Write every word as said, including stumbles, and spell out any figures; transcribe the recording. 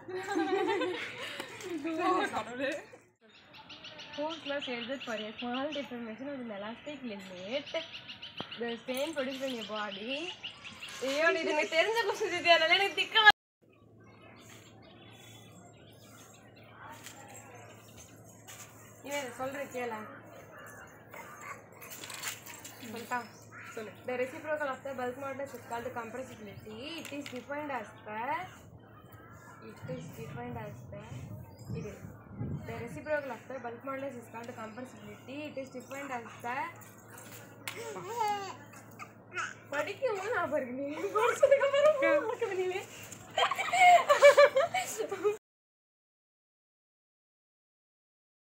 Force was used for a small deformation of an elastic limit. The strain produced in your body. ஐயோ இது எனக்கு தெரிஞ்ச question இது அதனால எனக்கு திக்க இவன் சொல்றேன் கேள சொல்லிட்டா சொல்லு. The reciprocal of the bulk modulus is called compressibility. It is defined as the it is defined as the it is the reciprocal of the bulk modulus is called compressibility. It is defined as the படிக்கமா நான் பாருங்க நீ படிச்சதுக்கு அப்புறம்